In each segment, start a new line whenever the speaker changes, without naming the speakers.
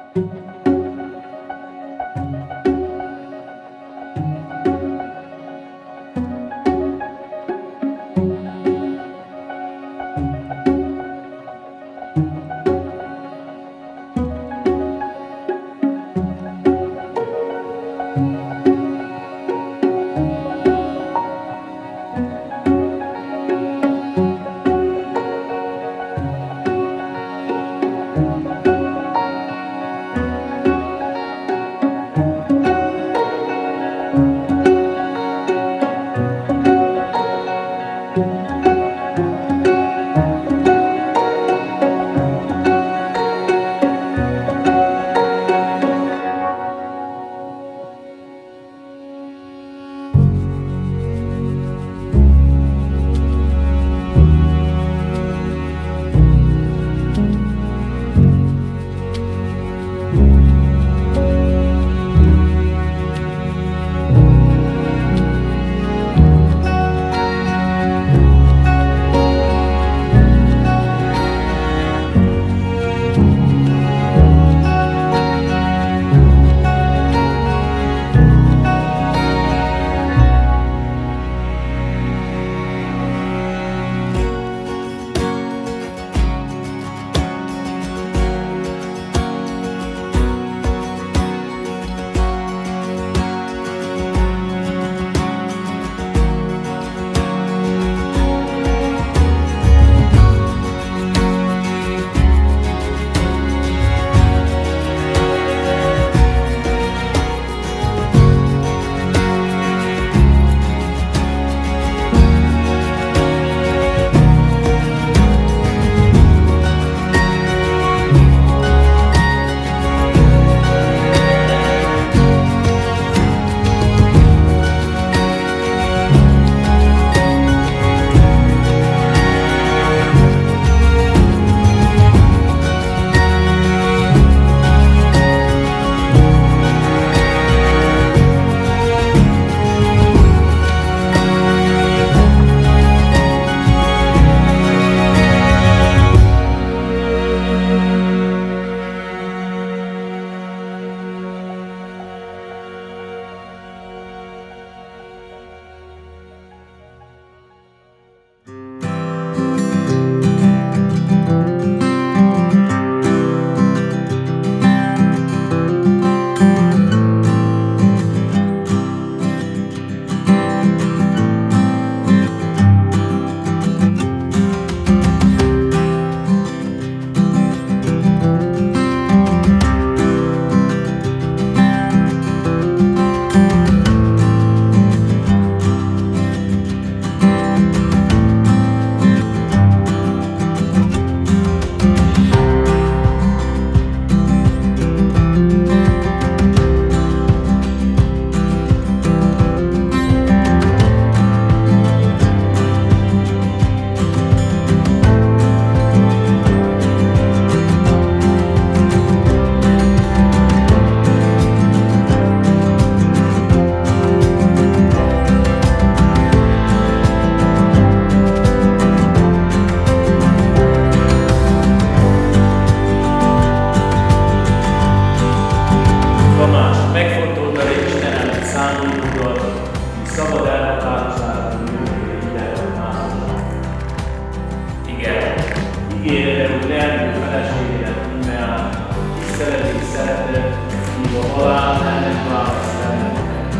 ígéretet, hogy lelkű feleségének íme tiszteletik, szeretet, hívva halál, ennek választ benneteket.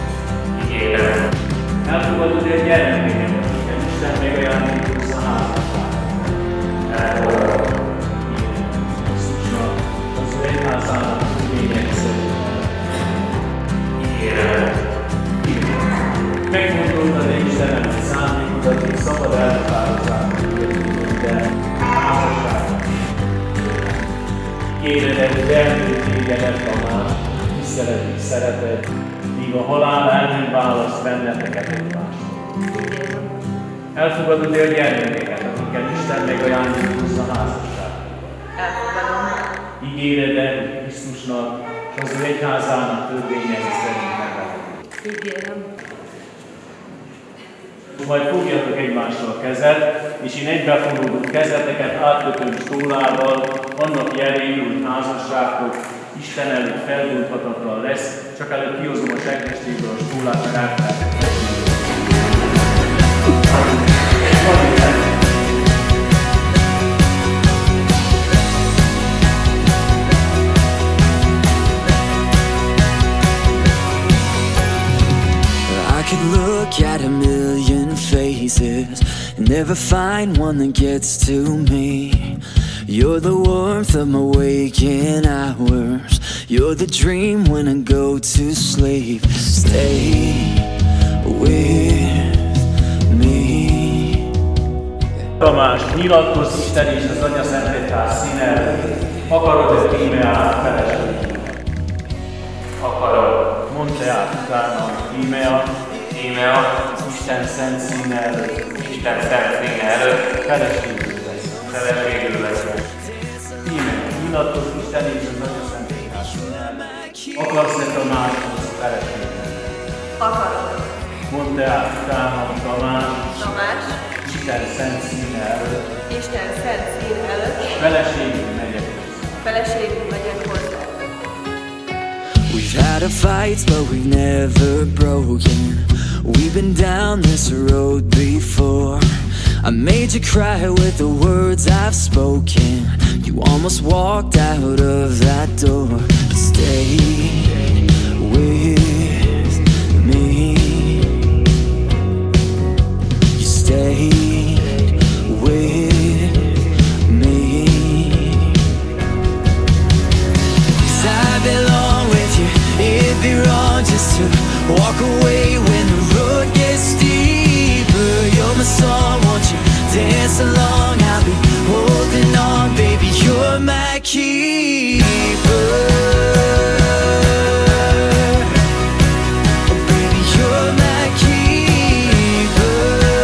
Ígérem. Elfogadod egy gyermekeket, akiket Isten megajándékozz a házasságban. Elfogadod. Krisztusnak, az ő egyházának törvények szerint. Ígérem. Megfontoltad egy Istenem szándékodat, hogy szabad elhatározásra de házasságban. Ígéretet, hogy elnő tégedet a más, tiszteletik, szeretet, míg a halál el nem választ benneteket egymástól. Elfogadod-e a gyermekeket, akiket Isten megajándékozz a házasságban?
Elfogadom.
Ígéretet Krisztusnak és az ő egyházának törvényei szerint megvalósítod.
Ígérem.
Majd fogjatok egymással a kezet, és én egybefonódott kezeteket átkötöm stólával, annak jeléül, hogy házasságok Isten előtt felgondhatatlan lesz, csak előtt kihozom a seggestéből a stólát, meg átfeleltek meg.
I could look at a million faces and never find one that gets to me. You're the warmth of my waking hours. You're the dream when I go to sleep. Stay with me.
Tamás, nyilatkozz Isten és az Anya Szentegyház színe előtt. Akarod-e íme át feleségül?
Akarod.
Mondd te át utána, íme át.
Íme a
Isten szent színe előtt.
Isten szent színe előtt
Feleségül lesz.
feleségül leszek.
Íme, nyilatkozz Isten és az Anya Szentegyház színe előtt. Akarsz-e Tamáshoz feleségül?
Akarod.
Mondd te át utána, Tamás.
Tamás,
Isten szent színe előtt.
Isten szent szín előtt
Feleségül megyek hozzá.
feleségül megyek hozzá.
We've had our fights, but we've never broken. We've been down this road before. I made you cry with the words I've spoken. You almost walked out of that door. But stay with me. You stayed with me. 'Cause I belong with you. It'd be wrong just to walk away when the road gets steeper. You're my song, won't you dance along? I'll be holding on, baby, you're my keeper. Oh, baby, you're my keeper.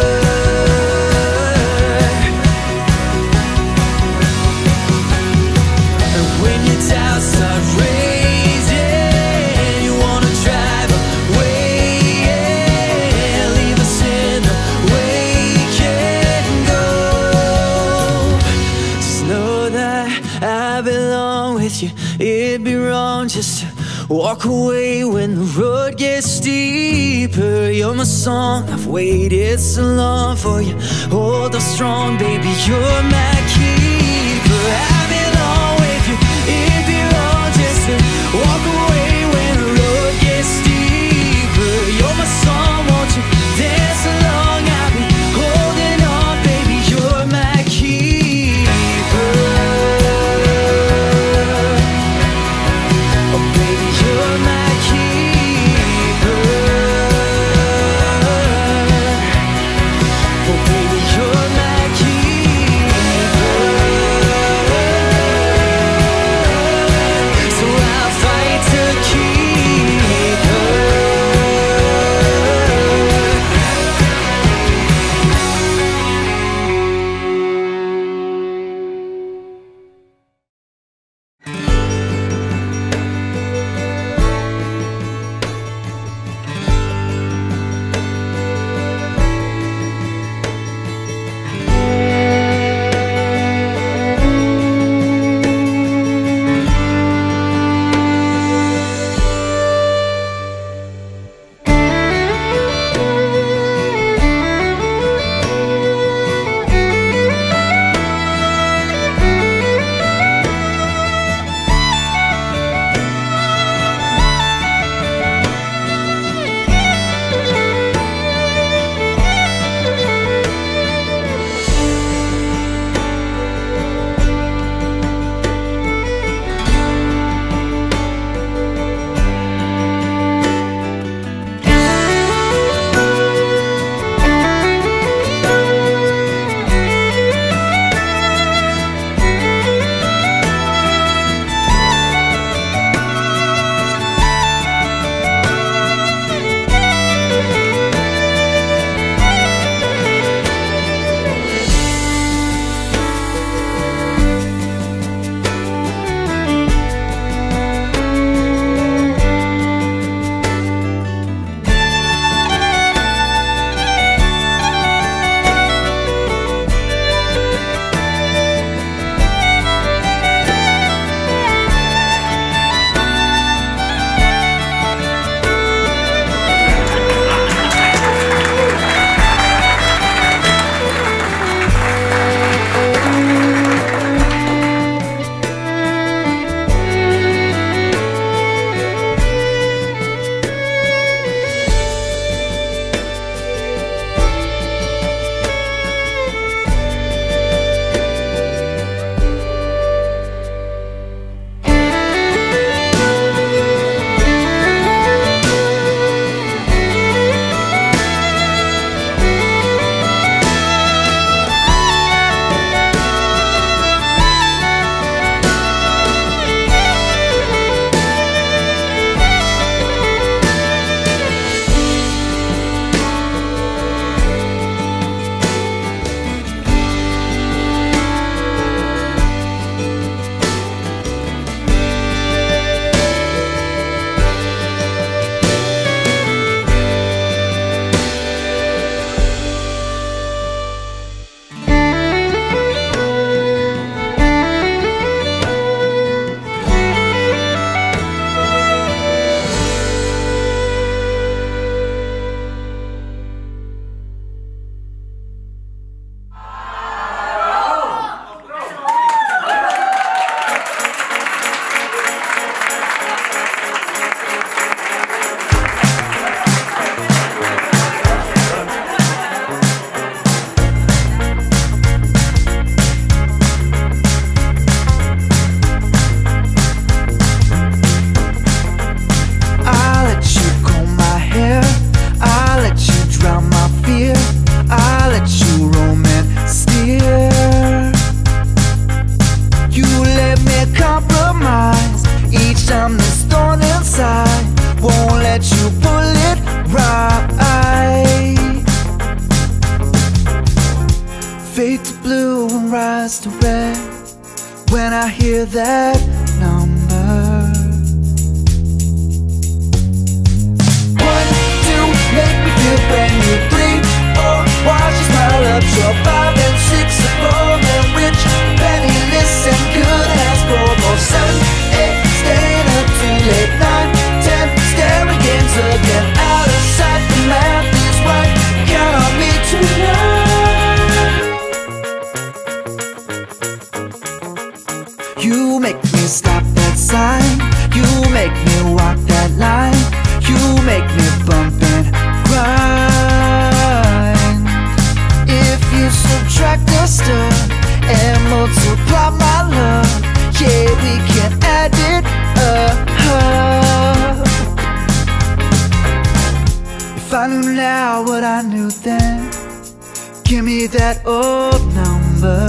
And when your doubts start raising, you wanna drive away, yeah, leave us in the wake and go. Just know that I belong with you. It'd be wrong just to walk away when the road gets steeper. You're my song, I've waited so long for you. Hold on strong, baby, you're my keeper. I belong with you. It'd be wrong just to walk away when the road gets steeper. You're my song, won't you dance along? I'll be holding on, baby, you're my keeper. Oh, baby, you're my keeper. Oh, baby, you're my keeper. blue and rise to red when I hear that number. 1, 2, make me feel brand new. 3, 4, watch you smile up. Sure, 5 and 6 are poor and rich, penniless and good as gold. 7, 8, staying up too late. 9, 10, staring games again. Out of sight, the math is right. Count on me tonight. You make me stop that sign. You make me walk that line. You make me bump and grind. If you subtract the stuff and multiply my love, yeah, we can add it up. If I knew now what I knew then, give me that old number.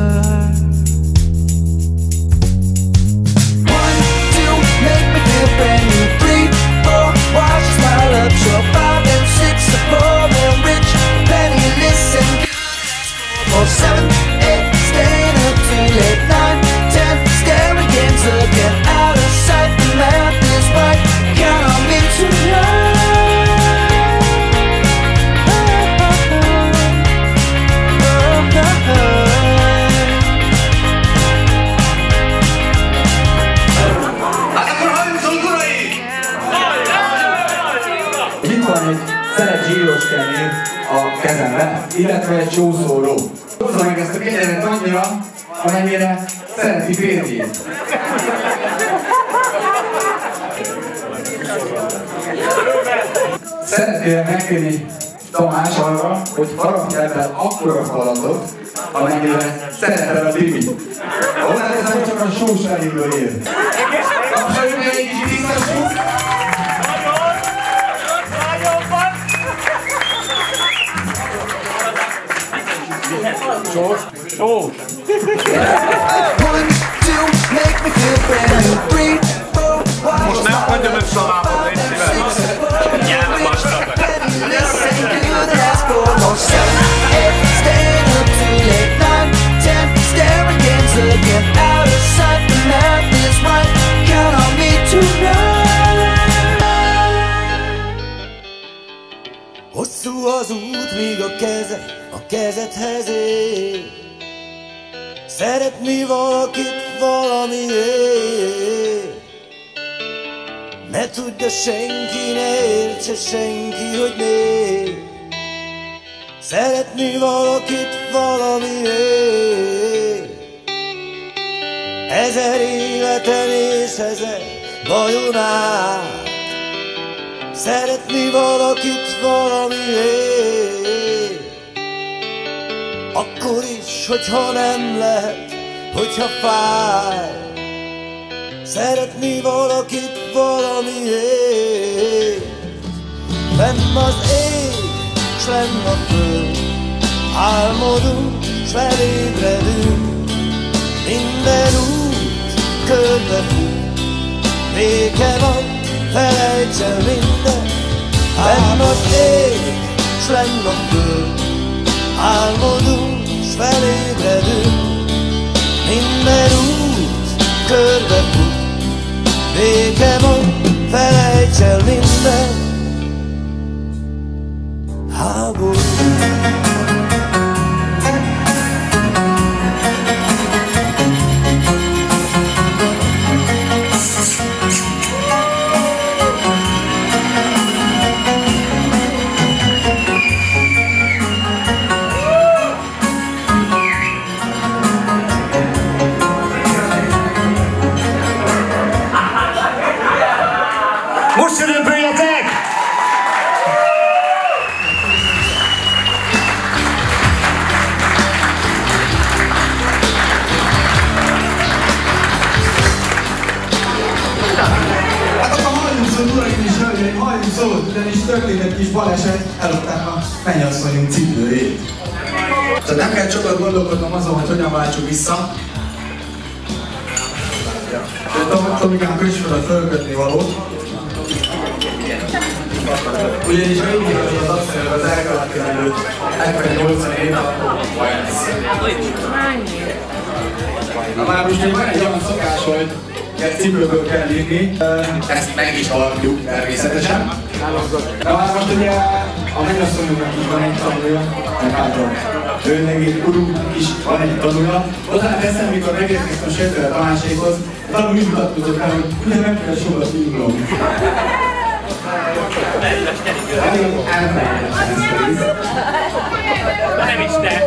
1, 2, make me feel brand new. 3, 4, watch you smile up. Sure, 5 and 6 are poor and rich, penniless and good. 7, 8, staying up too late. 9, 10, staring games again. Out of sight, the math is right. Count on me tonight.
Itt van egy szelet zsíros kenyér a kezemben, illetve egy csószóró. Hozza meg ezt a kenyeret annyira, amennyire szereti férjét. Szeretném megkérni Tamás arra, hogy harapj ebben akkora falatot, amennyire szeretel a Bibi. Hozzáteszem, csak a sós eléből ér. Kapcsoljuk meg egy kicsit visszassuk.
Sós!
1, 2, make me feel brand new. 3, 4,
Most nem hagyom őt szavába, légy szíves. Nyelv vastag.
7, 8, staying up too late. 9, 10, staring games again. Out of sight, the math is right. Count on me tonight. Hosszú az út, míg a kezedhez ér. Szeretni valakit valamiért. Ne tudja senki, ne értse senki, hogy miért. Szeretni valakit valamiért. Ezer életen és ezer bajon át. Szeretni valakit valamiért. Akkor is, hogyha nem lehet, hogyha fáj. Szeretni valakit valamiért. Fenn az ég, s lenn a föld. Álmodunk, s felébredünk. Minden út körbe fut. Béke van, felejts el minden. Fenn az ég, s lenn a föld. Álmodunk, s felébredünk. Minden út körbe fut. Béke van, felejts el minden. Háború.
Most ünnepeljetek! Hát akkor halljunk szót, uraim és hölgyeim, halljunk szót, ugyanis történt egy kis baleset, ellopták a mennyasszonyunk cipőjét. Tehát nem kell sokat gondolkodnom azon, hogy hogyan váltsuk vissza. Tomikám, kös fel a fölkötni valót. Ugyanis végig az asszonyok az elkövetkező 70-80 év alatt baj lesz. Na már most még van egy olyan szokás, hogy egy cipőből kell írni, ezt meg is halljuk természetesen. Na már most ugye a mennyasszonyunknak is van egy tanulja, meg hátra őnegi urunknak is van egy tanulja. Hozzáteszem, mikor megérkeztem Sötőre Tamássékhoz, tanul úgy mutatkozott el, hogy ugye nem kell sokat írnom.
Nem is te!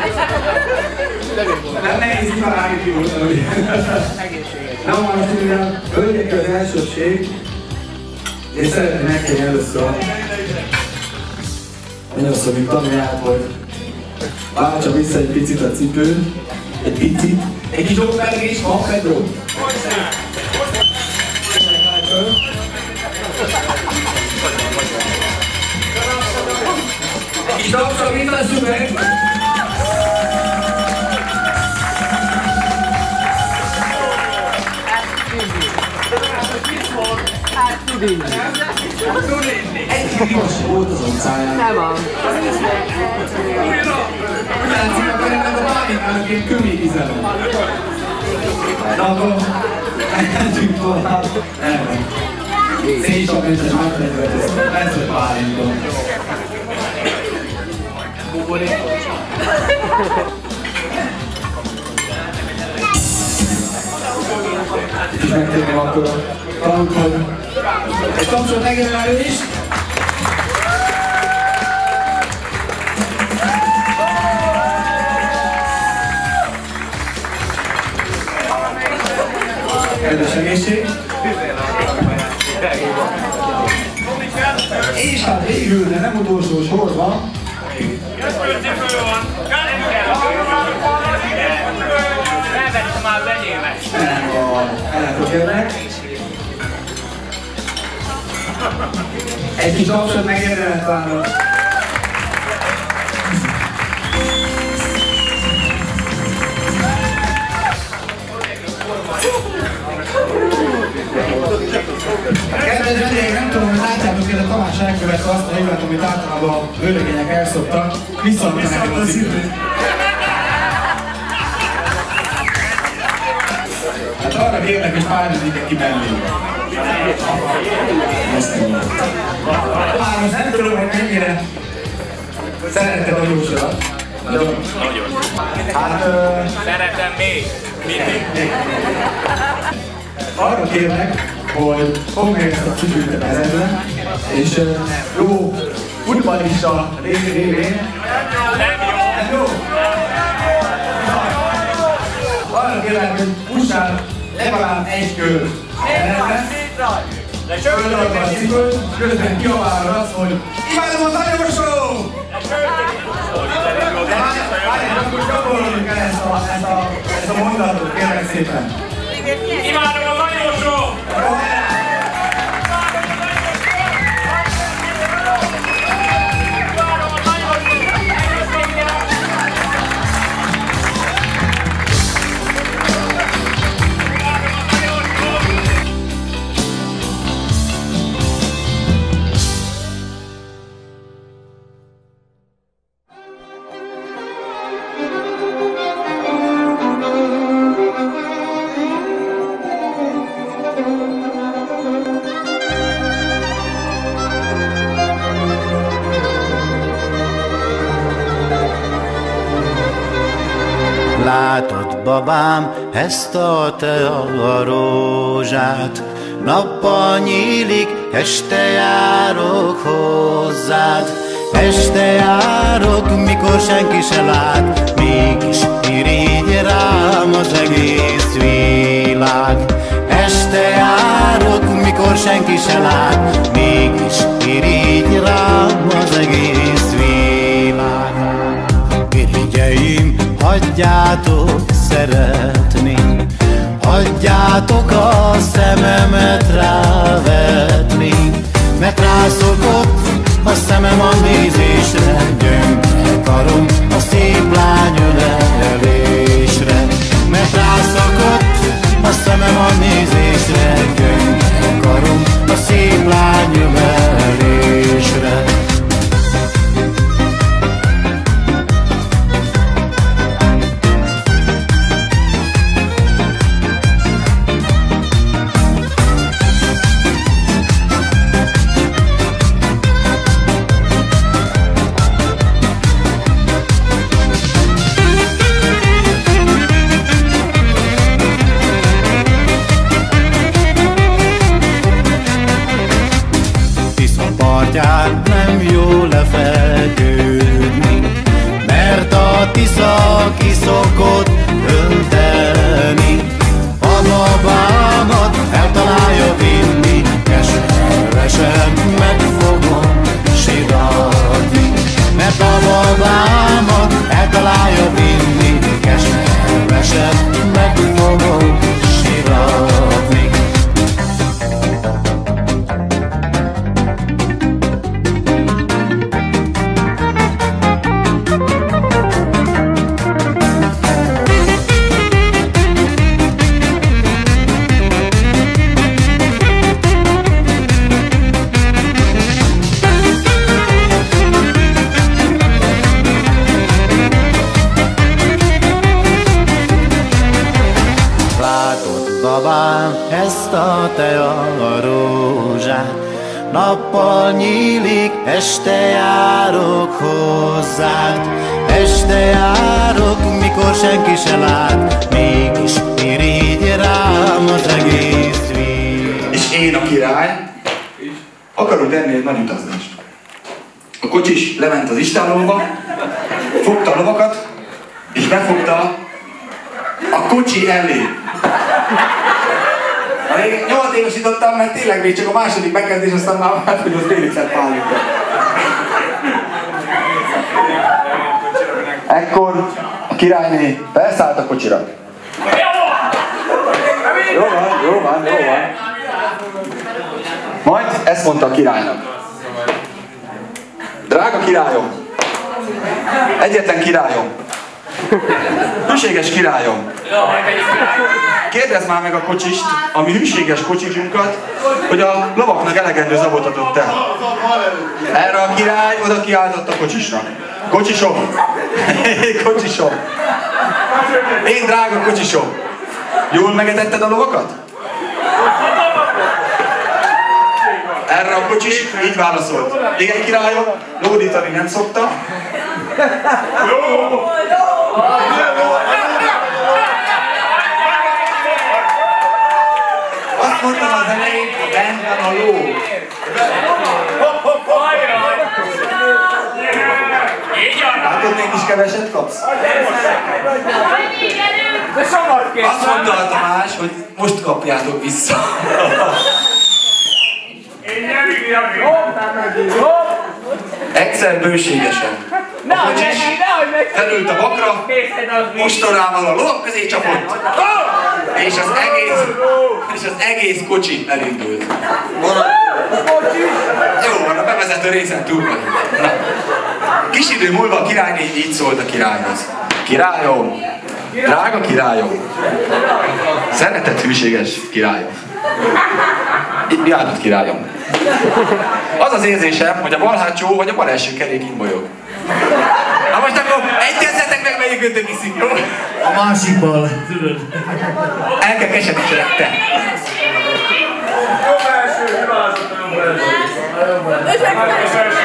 Nem nehéz kitalálni ki volna, ugye? Na most ugye a hölgyek az elsőség, és szeretném megkérni először mint tanulját, hogy váltsa vissza egy picit a cipőt, egy picit, egy kis ópergés van, Pedro? Egy kis tapsot mindassuk meg! Egy kis volt az utcáján.
Nem van.
Úgy látszik, akkor ennek a pálinkának ilyen köményizelem. Na akkor, elmentünk tovább. Nem. Szénsapmentes megfelelőt, ez a pálinka. És megkérném akkor a tanult, hogy egy tapsot megjelöl elő is. Kedves egészség! És hát végül, de nem utolsó sorban,
Már benyéles!
elfogadják. Egy kis tapsot megérdemet várok. Kedves vendégek, nem tudom, hogy látjátok, hogy a Tamás elkövette azt a hibát, amit általában a vőlegények elszoktak, visszaadta nekem a cipőt. Hát arra kérlek, hogy párjaznék ki mellé. Már most nem tudom, hogy mennyire szereted a jósodat. Nagyon. Hát...
Szeretem még! Mindig!
Arra kérlek, hogy fogd meg ezt a cipőt a kezedbe, és jó futballista révén. Nem jó! Arra kérlek, hogy fussál legalább egy kört. Fölrakd a cipőt, közben kiabálod azt, hogy imádom a Zajosó! Várjál, akkor gyakoroljuk el ezt a mondatot, kérlek szépen.
Imádom a Zajosó!
Látod, babám, ezt a te a rózsát, nappal nyílik, este járok hozzád. Este járok, mikor senki se lát, mégis irigy rám az egész világ. Este járok, mikor senki se lát, mégis irigy rám az egész világ. Irigyeim, hagyjátok szeretni, hagyjátok a szememet rávetni, mert rászokott a szemem a nézésre, gyöngre karom a szép lány ölelésre. Mert rászokott a szemem a nézésre, gyöngre karom a szép lány ölelésre. babám, ezt a tea rózsát. Nappal nyílik, este járok hozzád. Este járok, mikor senki se lát, mégis irigy rám az egész víz.
És én a király akarok tenni egy nagy utazást. A kocsis lement az istállóba, fogta a lovakat, és befogta a kocsi elé. Még 8 évesítottam, mert tényleg még csak a második bekezdés, aztán már hát, hogy az félig lett pálinka. Ekkor a királyné felszállt a kocsira. Jó van. Majd ezt mondta a királynak. Drága királyom, egyetlen királyom, hűséges királyom, kérdezd már meg a kocsist, a mi hűséges kocsisunkat, hogy a lovaknak elegendő zabot adott-e. Erre a király oda kiáltott a kocsisnak. Kocsisom! Kocsisom! Én drága kocsisom! Jól megetetted a lovakat? Erre a kocsis így válaszolt. Igen, királyom, lódítani nem szokta. Azt mondtam az elején, bent van a ló. Látod, mégis keveset kapsz? Azt mondta a Tamás, hogy most kapjátok vissza. Egyszer bőségesen. A kocsis felült a vakra, ostorával a lovak közé csapott, és az egész kocsi elindult. Jó van, a bevezető részen túl vagyunk. Kis idő múlva a királyné így szólt a királyhoz. Királyom, drága királyom, szeretett hűséges királyom. Mi áldott királyom? Az az érzésem, hogy a bal hátsó vagy a bal első kerék imbolyog. Na most akkor egyezzetek meg, melyik ötök iszik, jó?
A másik bal.
El kell keserítsenek te.
Jobb első, hibázott a jobb első.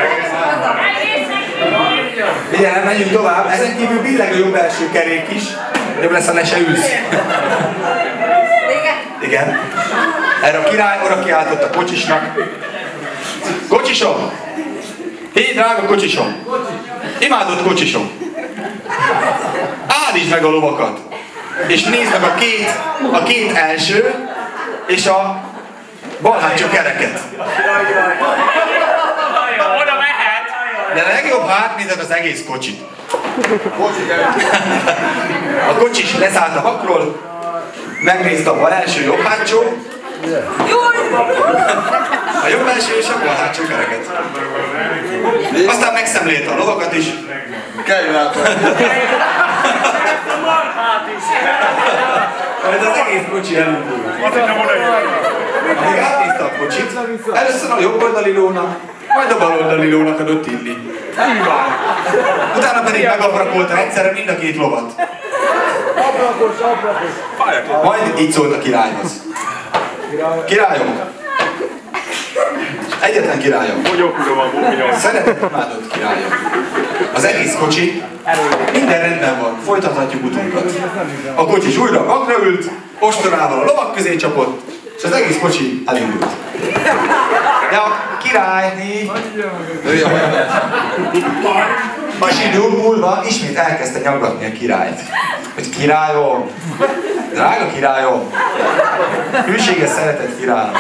Figyelem, menjünk tovább. Ezen kívül billeg a jobb első kerék is. Jobb lesz, ha ne se ülsz. Igen. Erre a király oda kiáltott a kocsisnak. Kocsisom! Hé, drága kocsisom! Imádott kocsisom! Állítsd meg a lovakat! És nézd meg a két első és a bal hátsó kereket.
Oda mehet!
De a legjobb átnézed az egész kocsit. A kocsis leszállt a vakról, megnézte a bal első jobb hátsó, a jobb első és a bal hátsó kereket. Aztán megszemlélte a lovakat is. Majd az egész kocsi elindult. Amíg átnézte a kocsit, először a jobb oldali lónak, majd a bal oldali lónak adott inni. Utána pedig megabrakolta egyszerre mind a két lovat. Majd így szólt a királyhoz. Királyom! Egyetlen királyom! Szeretett, imádott királyom! Az egész kocsi, minden rendben van, folytathatjuk utunkat. A kocsis újra magra ült, ostorával a lovak közé csapott, és az egész kocsi elindult. De a királyné... Kis idő múlva ismét elkezdte nyaggatni a királyt. Hogy királyom, drága királyom, hűséges, szeretett királyom.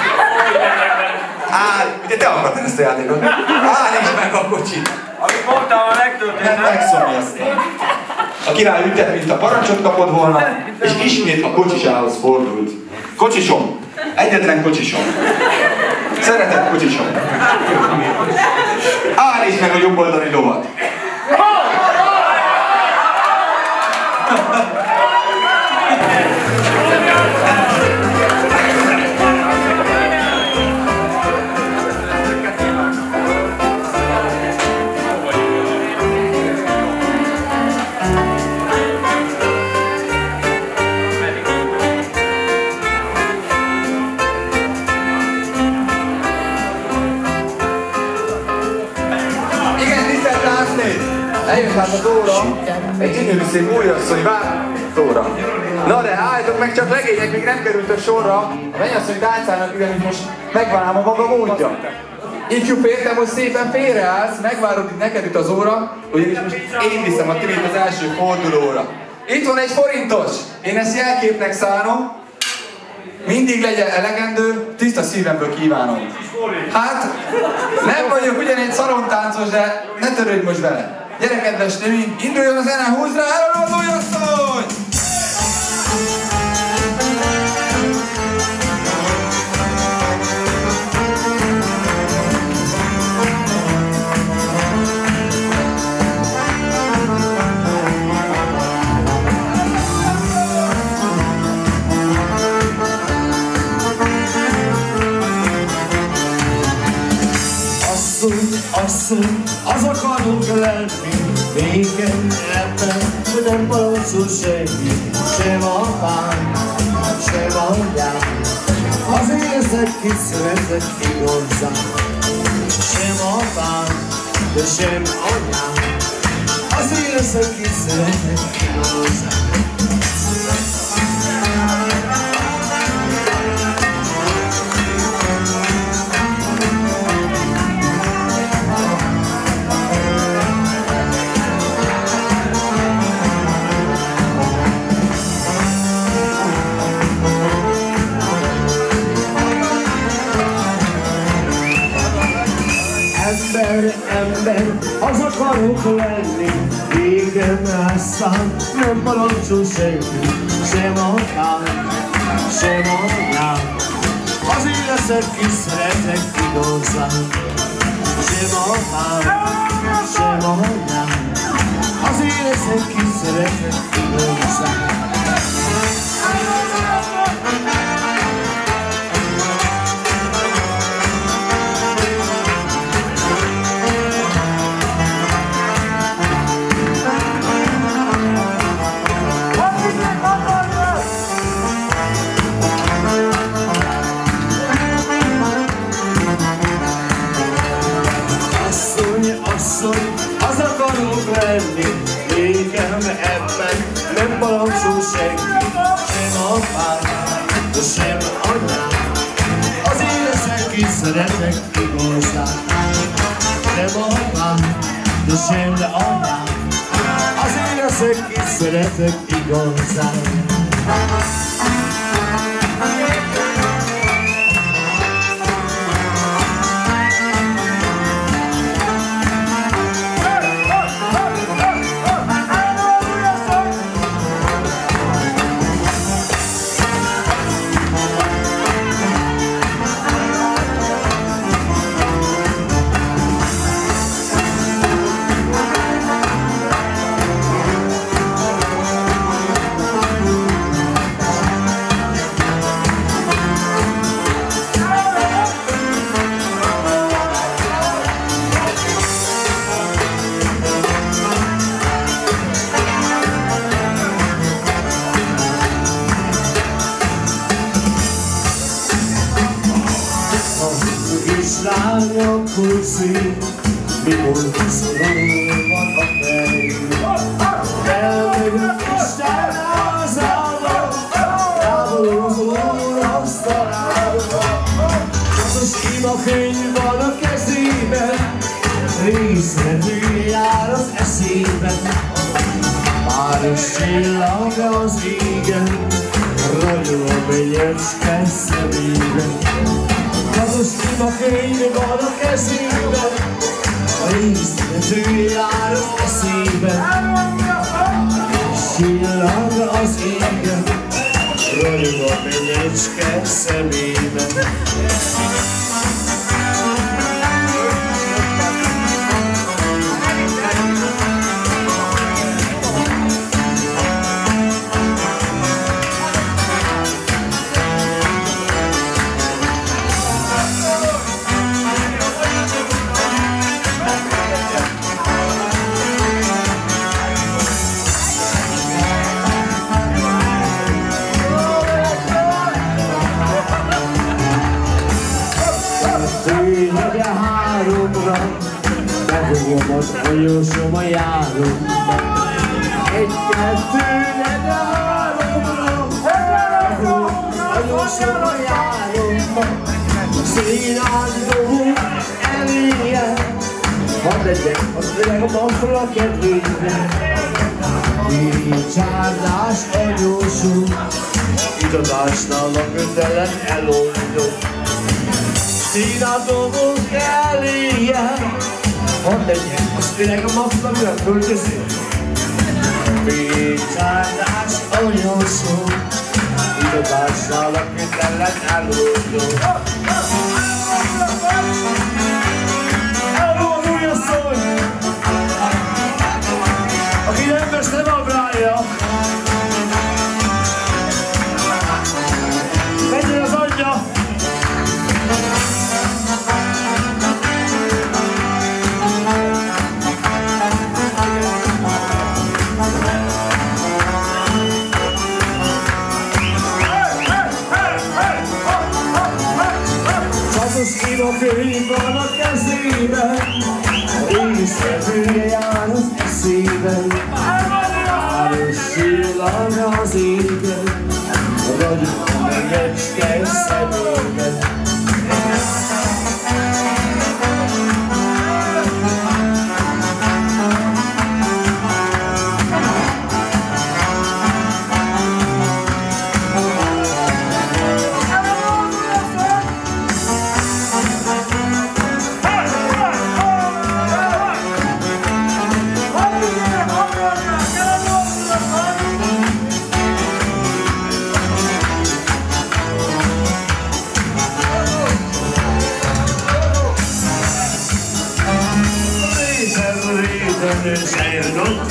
Ugye te akartad ezt a játékot? Állítsd meg a kocsit!
Amit mondtam, a legtörtént.
Megszomjaztam. A király ütett, mint a parancsot kapott volna, és ismét a kocsisához fordult. Kocsisom, egyetlen kocsisom. Szeretett kocsisom. Állítsd meg a jobb oldali lovat. hát az óra, egy gyönyörű szép újasszony vártóra. Na de álljatok meg, csak legények még nem kerültök sorra. A mennyasszony táncának ugyanis most megvan ám a maga módja. Ifjú fértem, hogy szépen félreállsz, megvárod, itt neked üt az óra, ugyanis most én viszem a tivét az első fordulóra. Itt van egy forintos, én ezt jelképnek szánom. Mindig legyen elegendő, tiszta szívemből kívánom. Hát, nem vagyok ugyan egy szarontáncos, de ne törődj most vele. Gyere, kedves Timi, induljon a zene, húzd rá, erről az újasszony!
Asszony, az akarunk lenni, végén ebben, hogy nem parancsol senki, sem apám, sem anyám. Azért leszek ki, szeretek ki hozzám, sem apám, de sem anyám. Azért leszek ki, szeretek ki hozzám. Ember, az akarok lenni, régen aztán nem parancsol senki, sem apám, sem anyám. Azért leszek ki, szeretek ki hozzám, sem apám, sem anyám. Azért leszek ki, szeretek ki hozzám. Az akarok lenni, nékem ebben nem parancsol senki, sem apám, de sem anyám. Azért leszek ki, szeretek ki hozzám, sem apám, de sem anyám. Azért leszek ki, szeretek ki hozzám. Lányok húszik, mikor viszonyul van a fej. Elmegyünk Isten házába, távolozó asztalába. Az imakönyv van a kezében, részletű jár az eszében. Páros csillag az égen, ragyog a benyecske szemében. Az imakönyv van a kezében, részletű jár az eszében. Csillag az égen, ragyog a benyecske szemében. Magamat anyósom a járom. Egy-kettőre, de háromra. Anyósom a járom. Színádó eléje. Hadd legyek az öreg a mafra kedvére. Csárdás anyósom. Idadásnál a kötelen eloldom. Színádó eléje. Hadd legyek az öreg a mafra, mivel költözik. Csárdás anyósom. Idadásnál a kötelen eloldom. Aki nem vesz, nem abrálja. Menjen az anyja. Csatos írókönyv van a kezében. Észrevője jár az eszében. Árossillan az égen. Ragyog meg egy szemében. Elvesztettem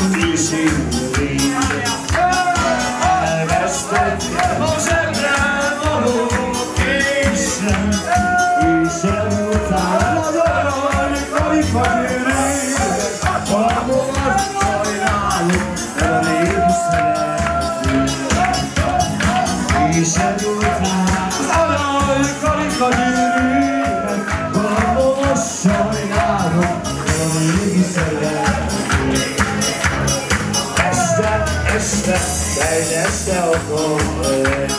a zsebrem való késem, késem után az arany-karikanyőrőnek, valahogy sajnálom, de a légy szeretném. Késem után az arany-karikanyőrőnek, valahogy sajnálom, de a légy szeretném. Este, de este akar lenni.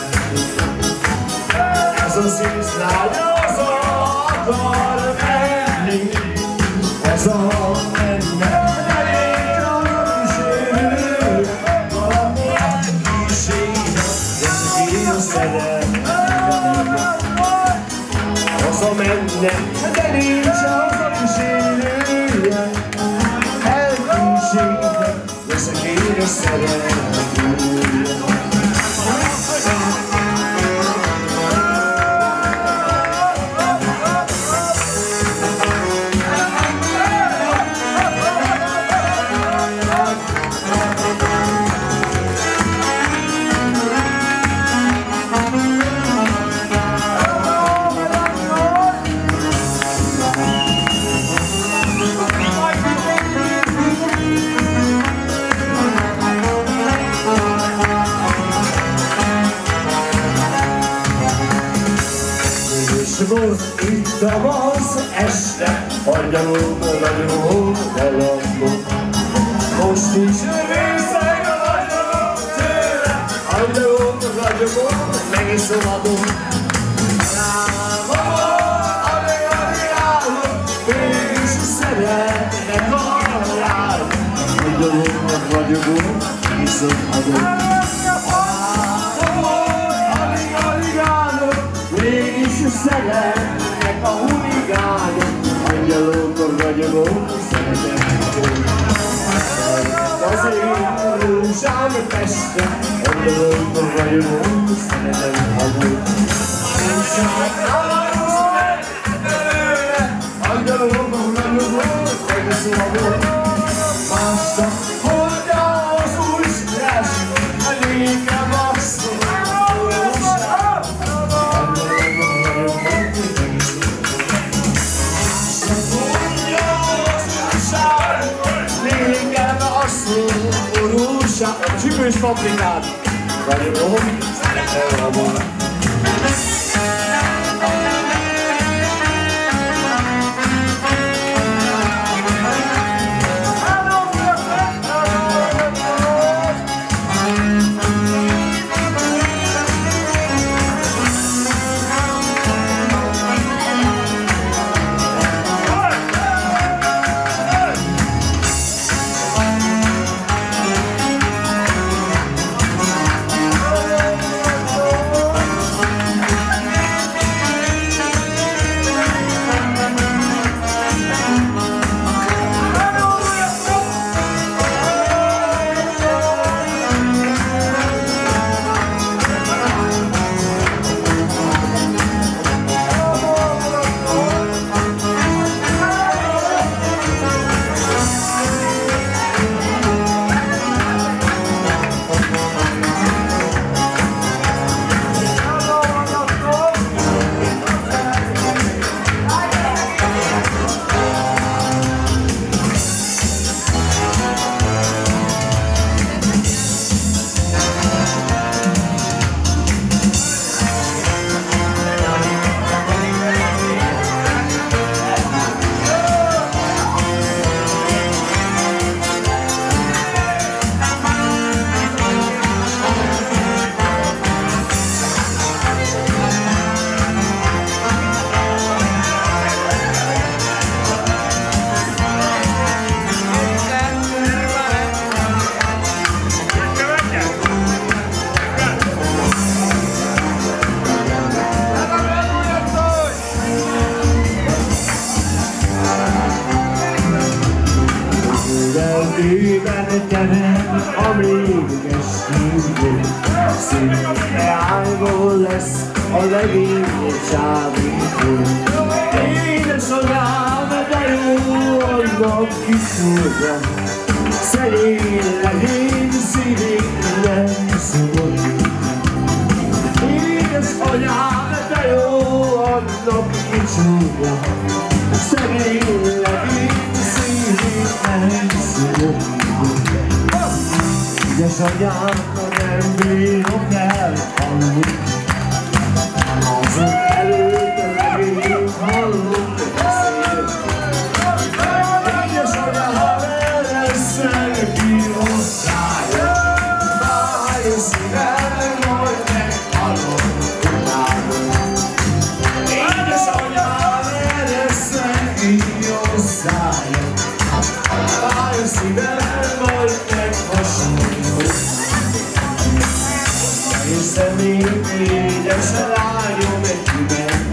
Ez a szísz lánya az akar menni. Ez a hang menne, de légy a kísérő. Valami kísérő, ez a kísérő szeretni. Az a menne, de nincs az a kísérője. Elkísérve, ez a kísérő szeretni. Most itt a vasz este, angyalom, nagyon eladom. Most is részeg a vagyonom tőle, angyalom, ragyogom, meg is adom. Alig állom, mégis szeretnek hallani. Angyalom, ragyogom, viszont adom. Mégis szeretnek a huligánok, angyalok, ragyogok, szeretnek. Az én rúzsám feste, angyalok, ragyogok, szeretnek adok. Angyalok, ragyogok, megszól adok. Másra hordja az új stress, a lékem asszony. A csipős paprikát, ragyogom, eladom. Színreállból lesz a legény csábító. Édesanyám, de jó annak kiszúrja, szegény legény szívén nem szól. Édesanyám, de jó annak kiszúrja, szegény legény szívén nem szól. Édesanyám, nem bírok elhalni, azon előtt a legény hallom beszél. Édesanyám, eleszel ki hozzája, fáj a szívem, majd meghalom utána. Édesanyám, eleszel ki hozzája, fáj a szívem, majd meghalom. Észrevéd, édes lányom egy üveg,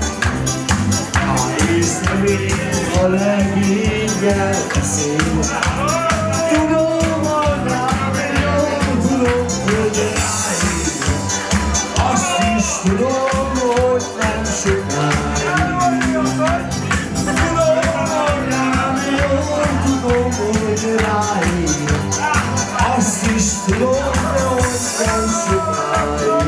észrevéd, a legényel beszél. Tudom, anyám, jól tudom, hogy ráig, azt is tudom, hogy nem sokáig. Tudom, anyám, jól tudom, hogy ráig, azt is tudom, hogy nem sokáig.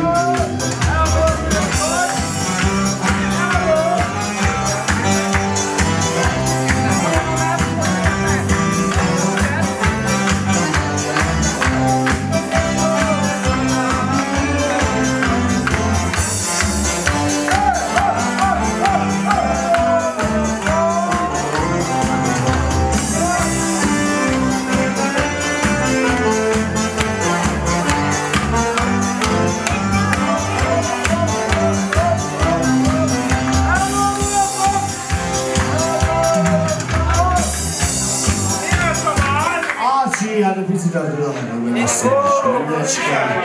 Hát a picit a dolognak, hogy azt mondja,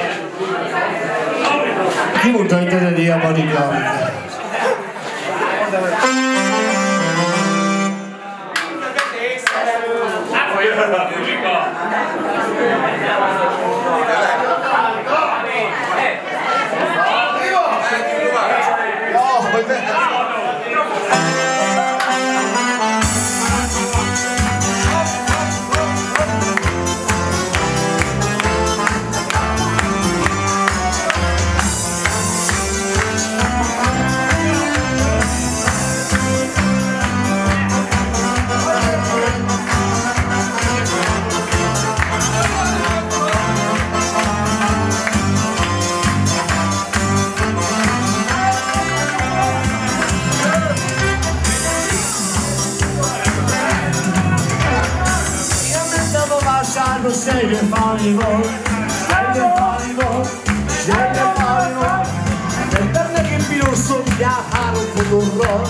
ki mondta, hogy Dededi a Marika? Tettem neki piros szoknyát három fodorral,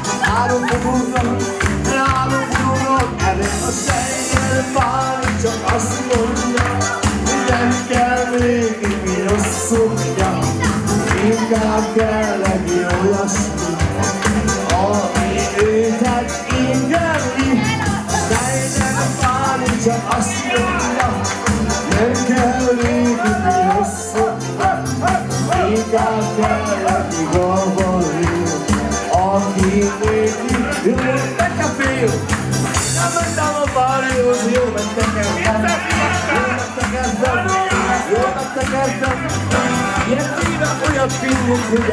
elég a sejjel fáj, csak azt mondja, hogy nem kell még egy piros szoknya, inkább kell neki olyasmi, ami őtet ingerli. Sejjel fáj, csak azt mondja, nem kell még egy piros szoknya, inkább kell neki gabalni, aki néki ülnek a fél. Nem mentem a párjóhoz, jól megtekertem, ilyen szívem olyat pinnik, hogy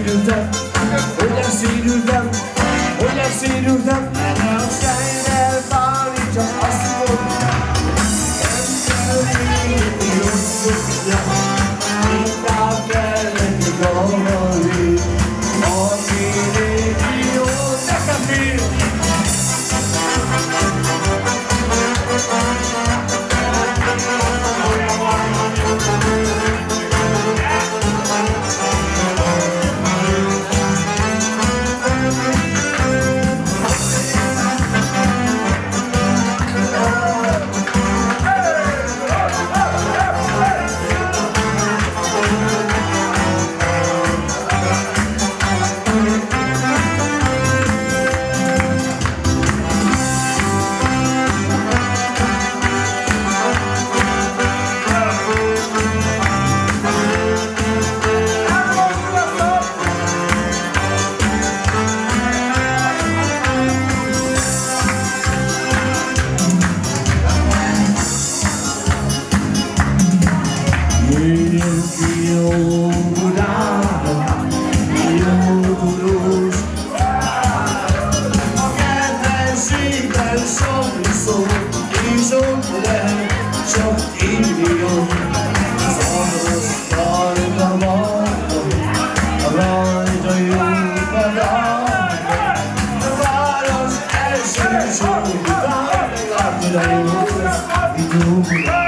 elszídültem, erre a sejjel bánni, csak azt mondja, nem kell még piros szoknya, inkább kell neki gabalni, aki néki jól nekem fél. Budában, jódulós. A kedvenségben sok szó, és ott lehet csak indió. Az rajta van, rajta jó vadán. Válasz első csókután, látod a jó lesz, idóban.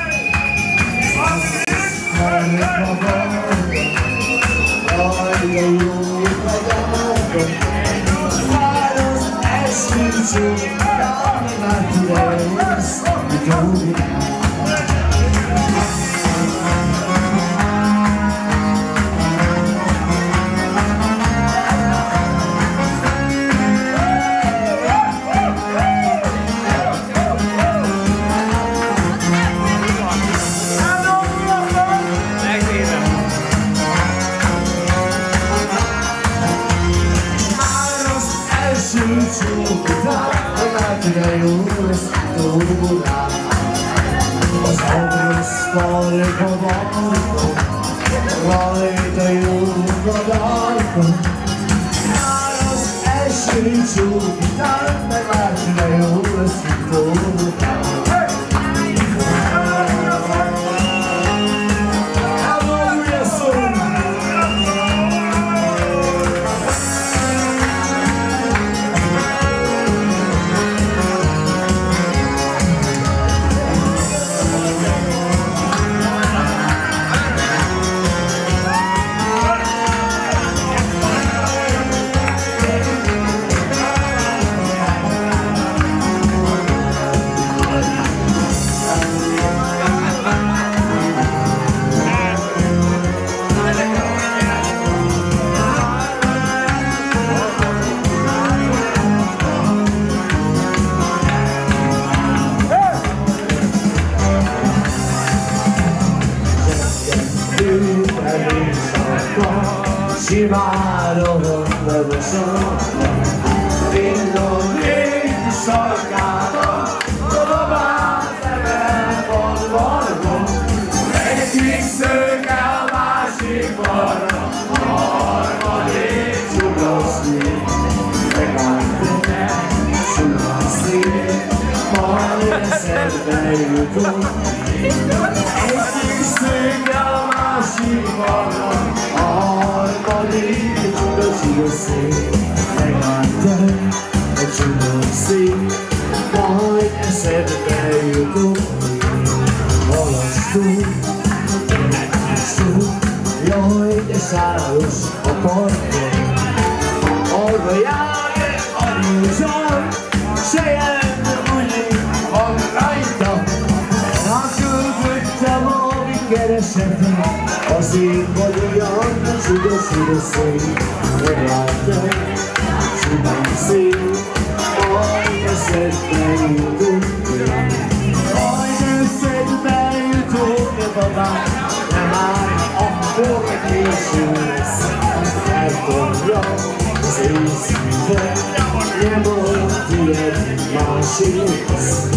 Az autósztalba van, rajta jó vadárkon. Már az első csók után, meglátjuk a jó lesz utódán. Simáron levosan, villognék a sarkában, dobál szemben van vargon. Egyik szöke a másik balra, a harmadik csukasznék. Megálltunk, csukasznék, majd eszedbe jutunk. Egyik szöke a másik balra, harmadik csuda szép, megálltam a csuda szép, majd eszedbe jutunk. Halasztunk, jaj, de száros a parton. Arra jár a rúzsam, se jelent úgy van rajta. Elküldöttem a keresetet, azért vagy olyan csuda szép. Megláttam, csuda szép, majd eszedbe jutunk. Majd eszedbe jutunk, babám, nem áll, akkor késő lesz. Eltolja az őszinte, nem volt tiéd, másik lesz.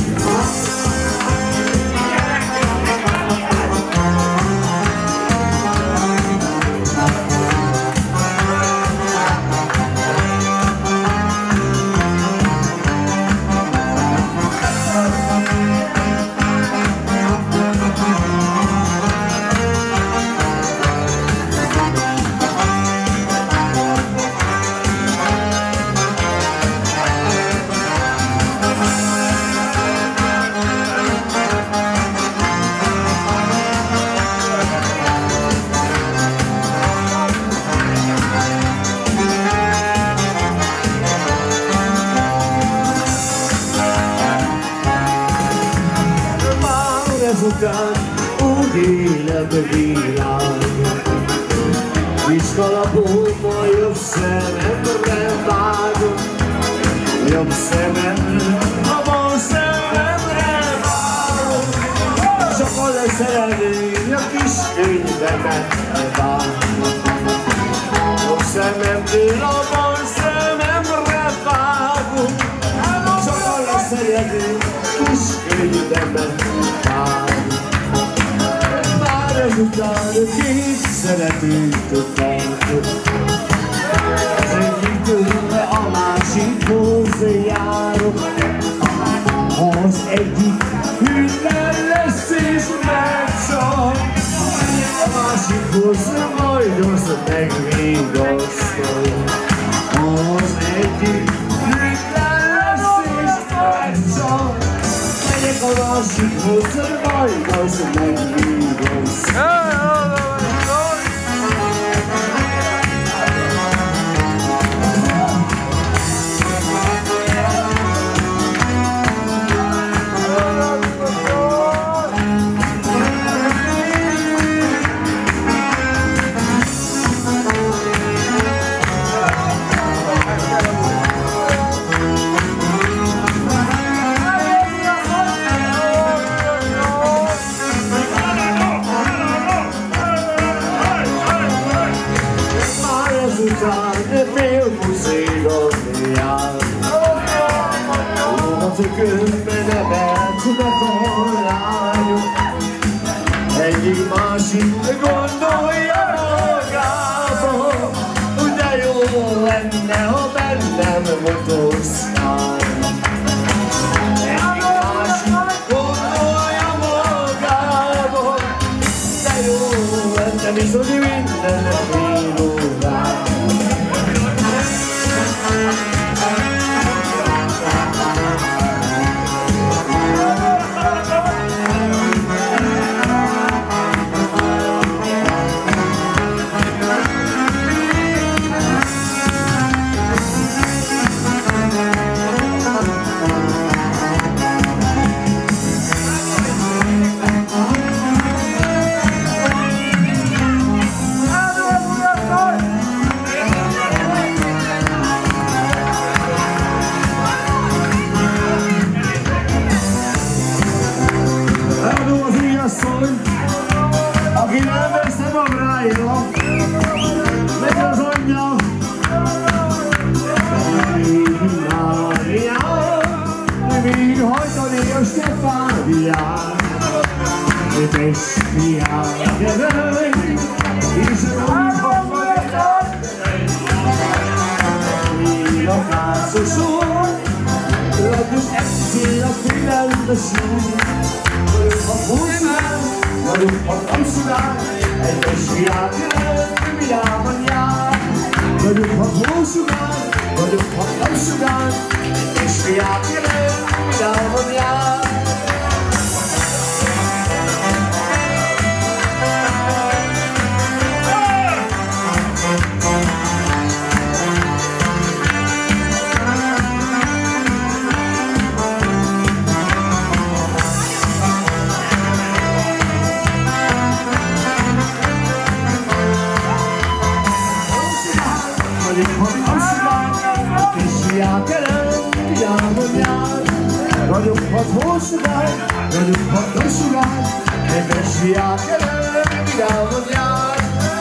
Ezután úgy élem a világ. Kiskalapommal jobb szememre vágom, jobb szememre, a bal szememre vágom. Sokan leszerelném a kis könyvemet vágom. Jobb szememről a bal szememre vágom. Sokan leszerelném kis könyvemet vágom. Ezután a kétszer szeretőtől tartok. Az egyik tőle a másikhoz járok. Az egyik hűtlen lesz és megszak, a másikhoz majd az megvigasztal. Az egyik hűtlen lesz és megszak, megyek a másikhoz majd az megvigasztal. Egyik másik gondolja magába, hogy de jó lenne, ha bennem motosztál. Egyik másik gondolja magába, de jó lenne, bizony minden bíró rá. Aki nem veszem a brájra, meg az anyja, még hajtani a Stefániát, és Esfiát, és a kászosor, lakos egyszer a félelmesül, a pusztán, vagyok a kamszudán, egy Esfiát jelen, vidában jár. Vagyok a pusztán, vagyok a kamszudán, egy Esfiát jelen, vidában jár. Vagyok hat hosszúgány, vagyok hat hosszúgány, egy Esfiát jelen, vidában jár.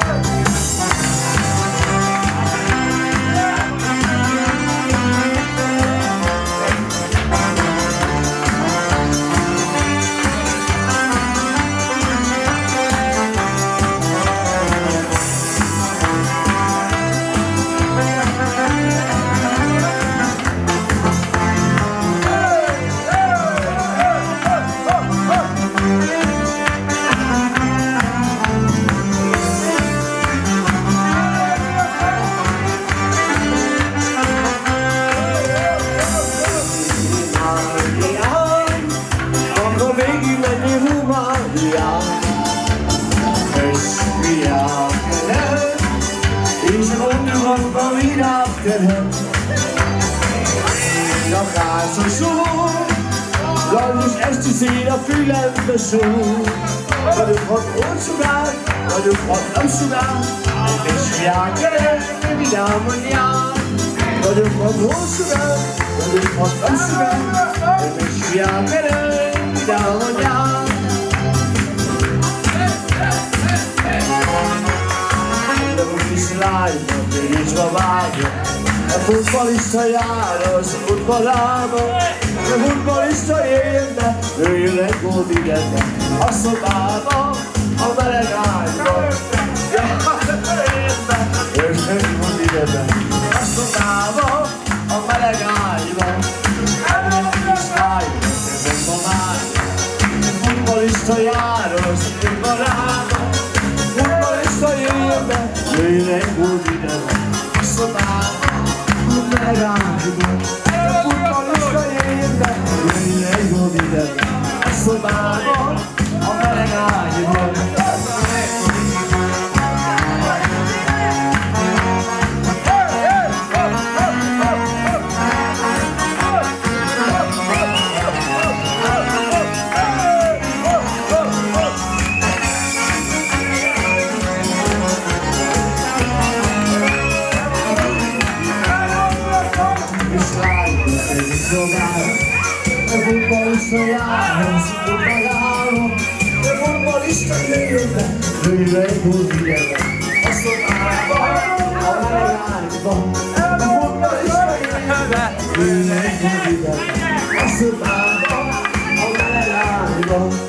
Langus este szél a fülembe szól. Vagyok hat orcsugár, vagyok hat napsugár, egy Esfiát jelen, vidáman jár. Vagyok hat orcsugár, vagyok hat napsugár, egy Esfiát jelen, vidáman jár. De most is lányban, mégis ma vágyom, a futballista jár az futballába. A futballista érne, jöjjön egy gólt igenbe, a szobába, a meleg ágyba. Jöjjön úgy ide, a szobába, megállítom. A futballista jöjjön be, jöjjön úgy ide, a szobába, a megállítom. De futballista járom, szívóba járom. De futballista jöjjön be, jöjjön egy húzidebe, a szobába, a megállítom. De futballista jöjjön be, jöjjön egy húzidebe, a szobába, a megállítom.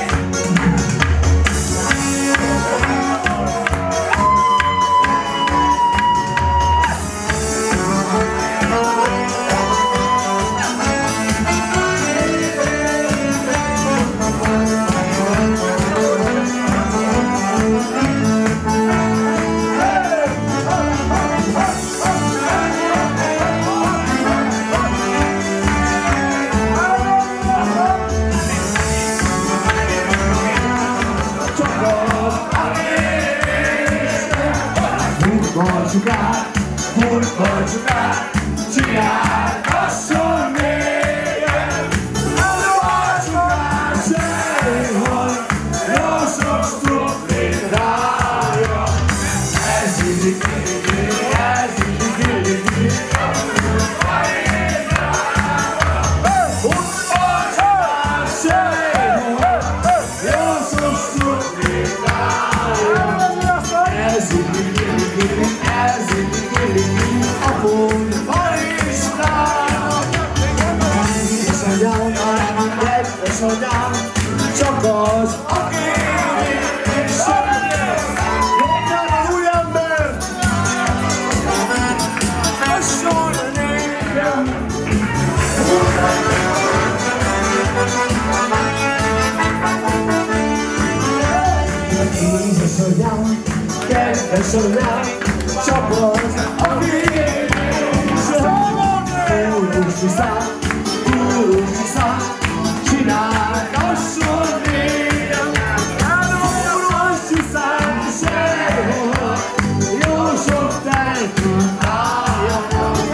Futballcsukát, csináltasson mélyen. Futballcsukát, sehol, jó sok struplét rája. Ez illik, ez illik. Futballcsukát, sehol, jó sok struplét rája. Ez illik, ez illik. A futballistának kedves anyám, kedves anyám, csak az, aki mondjál az új embert, hasson nékem. Kedves anyám, kedves anyám, csak az, aki Úrúsiszám, csináltasson nékem. Úrúsiszám, sehol, jó sok telkült állja.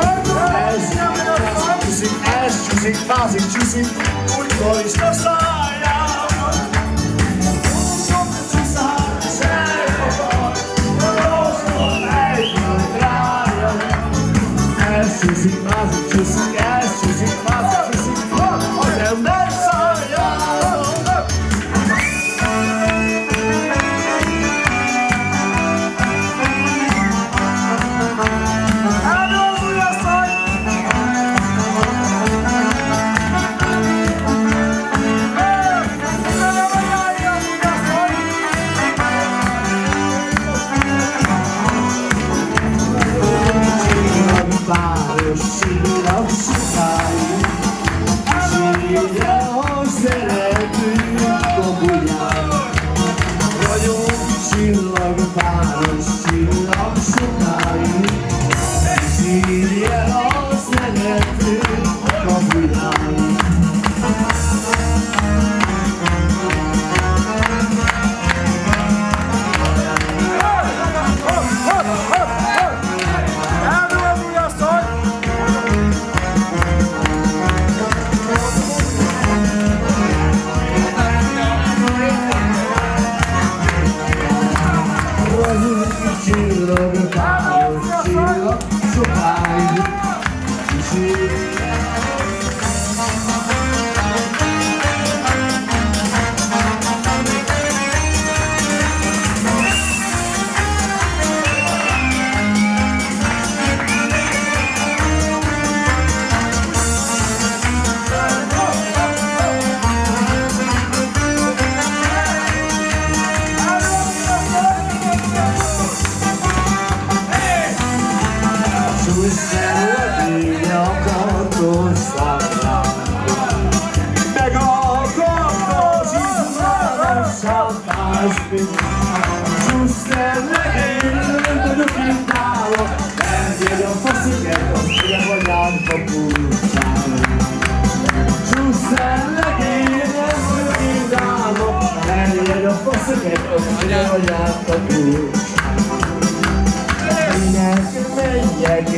Ez csúszik, mászik csúszik, futballista szájában. Úrúsiszám, sehol, jó sok telkült állja. Ez csúszik, mászik csúszik, ez csúszik, mászik csúszik, az ember szájában. Eldobulj a száj! Város csillag sokáig, sírja a szeretünk kobulyán. Vagyok csillagváros, csillag sokáig, sírja a szeretünk kobulyán.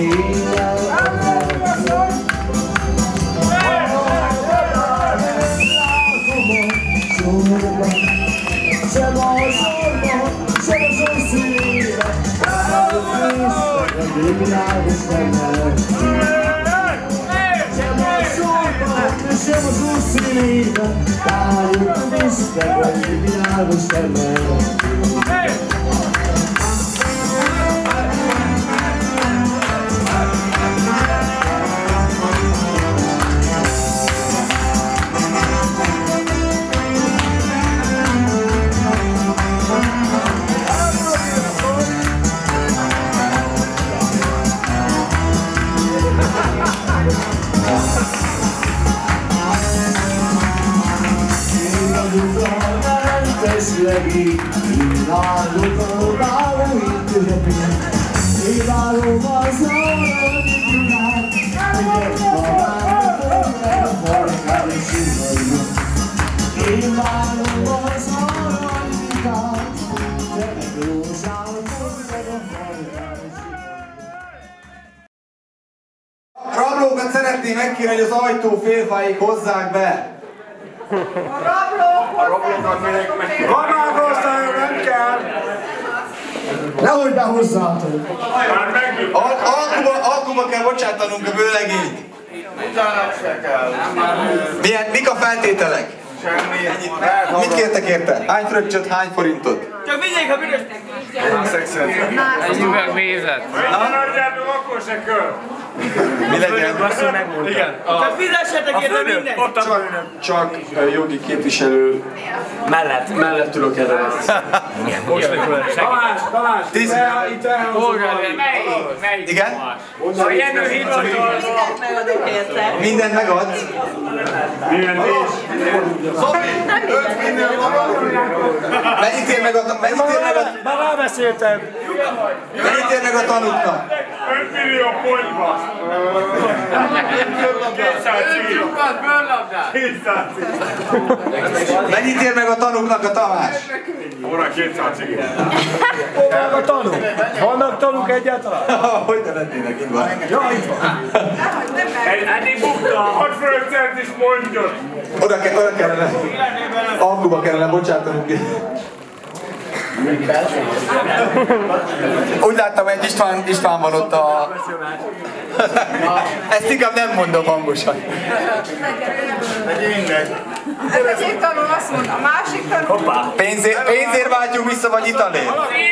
Rablókat szeretném megkérni, hogy az ajtó félfáig hozzák be.
Van már osztályom, nem kell!
Nehogy behozzátok!
Alkuba kell bocsátanunk a bőlegényt.
Utána se kell.
Mik a feltételek?
Semmi.
Mit kértek érte? Hány fröccsöt, hány forintot?
Csak vigyék a büdös!
Egy üveg mézet.
Ha nagyjából, akkor se kell.
Mi legyen?
Igen.
Csak fizessetek érte mindent!
Csak jogi képviselő mellett ülök erre.
Balázs, itt elhozom.
Melyik?
Igen?
A Jenő hivatal.
Mindent megadok érte!
Mindent megad?
Milyen is?
Mennyit ér meg a tanúknak?
5 millió pontba. 200 cigi. 200 cigi.
Mennyit ér meg a tanúknak a Tamás?
Óra 200 cigi.
Hol a tanúk? Vannak tanúk egyáltalán?
Hogy ne lennének, itt van.
Ja, itt van.
Eddig bukta. 6 fröccet is mondjon.
Oda kellene. Alkuba kellene bocsátanunk. Úgy láttam, egy István van ott a... Ezt inkább nem mondom hangosan.
Ez egyik tanul azt mondta, a másik tanul...
Pénzért váltjuk vissza, vagy italért?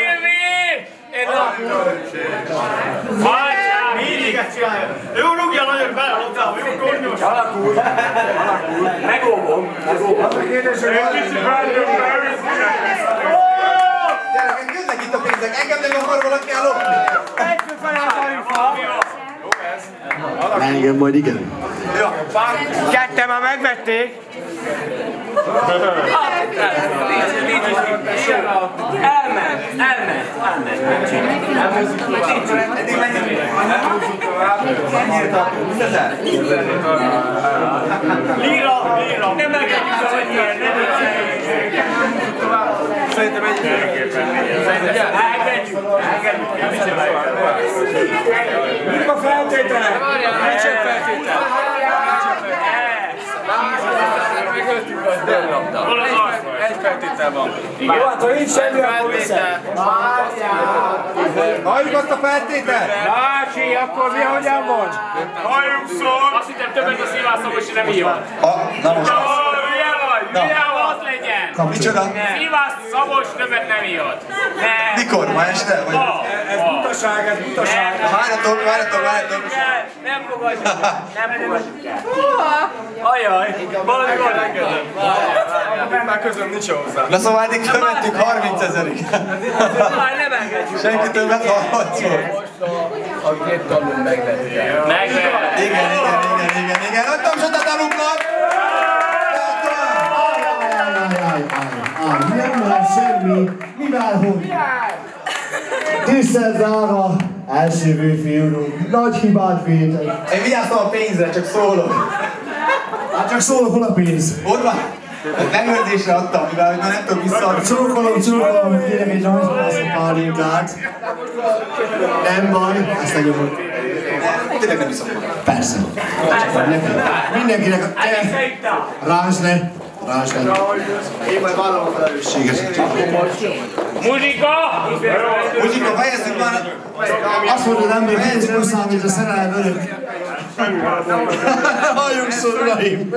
Mindig ezt csinálja. Jó, rúgja nagyon bele a labdába, jó, gondos.
Alakul. Megóvom.
Kicsit várjunk,
Gyerekek, jönnek itt a pénzek, engem nem akar valaki ellopni.
Engem majd igen.
Ketten már megvették. Elment.
Eddig mennyire tartunk? Mindezen?
Lira. Nem megvetjük a vagy
Szerintem egy
Mik a feltételek? Nincsen feltétel.
egy feltétel van.
Jó, hát ha nincs semmi, akkor viszont.
Halljuk azt a feltételt?
Bácsi, akkor mi hogyan van?
Halljuk szó!
Azt hittem többet a szívászom, és nem ijott.
Na most.
Hülye az legyen!
Micsoda?
Szívász Szabos többet nem ijott.
Mikor? Ma este? Vagy?
Ez butaság.
Várjatok.
Nem fogadjuk el. Ajaj, valami van.
Már közöm nincs hozzá.
Na szóval eddig követtük 30 000-ig.
Nem engedjük.
Senki többet hallhatsz volt. Igen. Adtam sot a tanúknak!
Nem lehet semmi. Mivel hogy? Tisztelt drága elsővő úrunk, nagy hibát vétek.
Én vigyáztam a pénzre, csak szólok.
Hát csak szólok, hol a pénz?
Ott van. Megőrzésre adtam, mivel már nem tudok visszaadni.
Csókolom, kérem egy rajzpászok pálinkát. Nem baj, ezt lenyomod.
Tényleg nem iszom. Persze. Mindenkinek rázd le. Én majd vállalom a felelősséget.
Muzsika!
Muzsika, fejezzük már! Azt mondod, ember, pénz nem számít, a szerelem örök. Halljunk szó, uraim!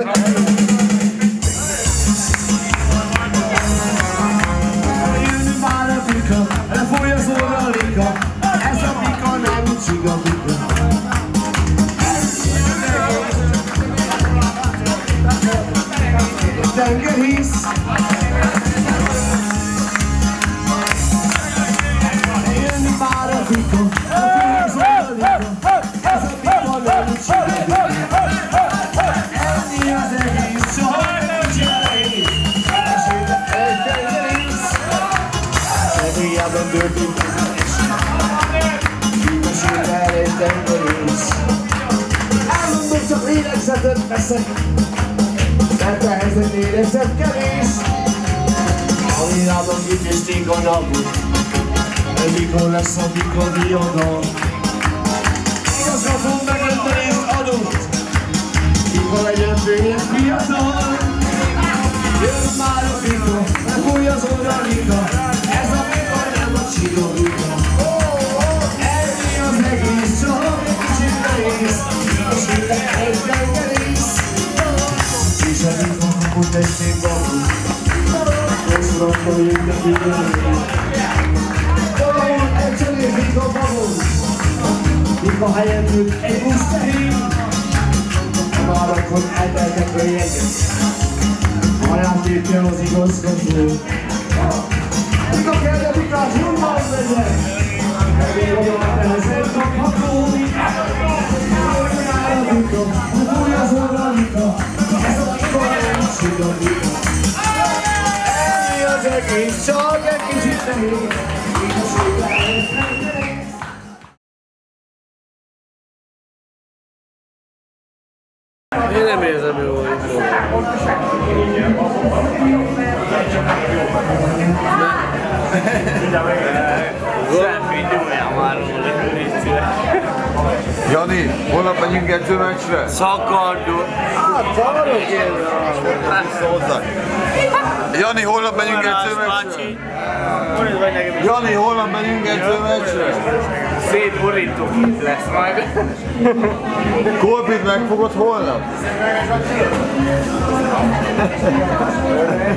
Jönni már a pika, lefúj az orralika, ez a pika nem csigapika. Tengerhisz. Jönni már a pika, lefúj az orralika, ez a pika nem csigapika. Enni az egész, soha nem csinálni. Egy tengerhisz. Szegélyában döntünk az Mesélve el egy tengerhisz. Elmondom, csak lélegzetet veszek, mert a helyzet lélegzet kevés. A világban gyűjtésték a napot, de mikor lesz a mikor diadal. Igazgatom meg öntörést adott, mikor legyen főleg fiatal. Jön már a pika, lefúj az orralika, ez a pika nem a csigolika. Enni az egész, csak egy kicsit nehéz, és minden egy tengerész. És a pika kapott egy szép babot, rosszul jött a figyelmény. Valahol egy cselér pika babot, pika helyen ült egy busz tehén. A várakon elteltek a jegyek, haját lépje az igazgató. Pika kell, de pikát jobban vegyek, még oda a nehezen kapható. Jön már a pika, fúj az orralika, ez a pika nem csigapika. Enni az egész, csak egy kicsit nehéz, igazságban egy tengerész.
Én nem érzem jól.
Jani, holnap megyünk edzőmeccsre?
Szakardó.
Jani, holnap megyünk edzőmeccsre? Jani, holnap megyünk edzőmeccsre?
Szétborító kép lesz majd.
Kolpit megfogod holnap?